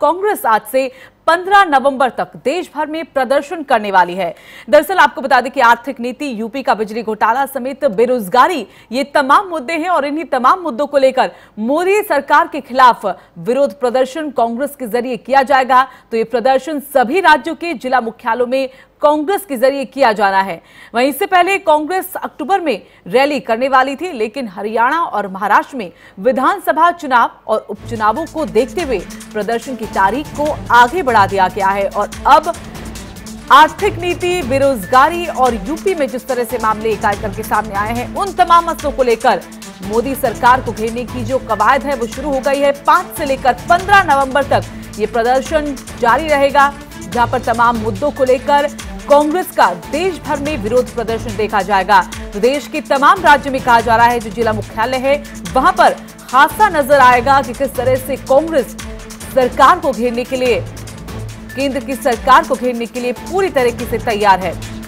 कांग्रेस आज से 15 नवंबर तक देश भर में प्रदर्शन करने वाली है। दरअसल आपको बता दें कि आर्थिक नीति, यूपी का बिजली घोटाला समेत बेरोजगारी, ये तमाम मुद्दे हैं और इन्हीं तमाम मुद्दों को लेकर मोदी सरकार के खिलाफ विरोध प्रदर्शन कांग्रेस के जरिए किया जाएगा। तो ये प्रदर्शन सभी राज्यों के जिला मुख्यालयों में कांग्रेस के जरिए किया जाना है। वहीं इससे पहले कांग्रेस अक्टूबर में रैली करने वाली थी, लेकिन हरियाणा और महाराष्ट्र में विधानसभा चुनाव और उपचुनावों को देखते हुए प्रदर्शन की तारीख को आगे बढ़ा दिया गया है। और अब आर्थिक नीति, बेरोजगारी और यूपी में जिस तरह से मामले इकाई करके सामने आए हैं, उन तमाम मसलों को लेकर मोदी सरकार को घेरने की जो कवायद है वो शुरू हो गई है। 5 से लेकर 15 नवंबर तक ये प्रदर्शन जारी रहेगा, जहां पर तमाम मुद्दों को लेकर कांग्रेस का देश भर में विरोध प्रदर्शन देखा जाएगा। तो देश के तमाम राज्यों में कहा जा रहा है जो जिला मुख्यालय है वहां पर खासा नजर आएगा कि किस तरह से कांग्रेस सरकार को घेरने के लिए, केंद्र की सरकार को घेरने के लिए पूरी तरीके से तैयार है।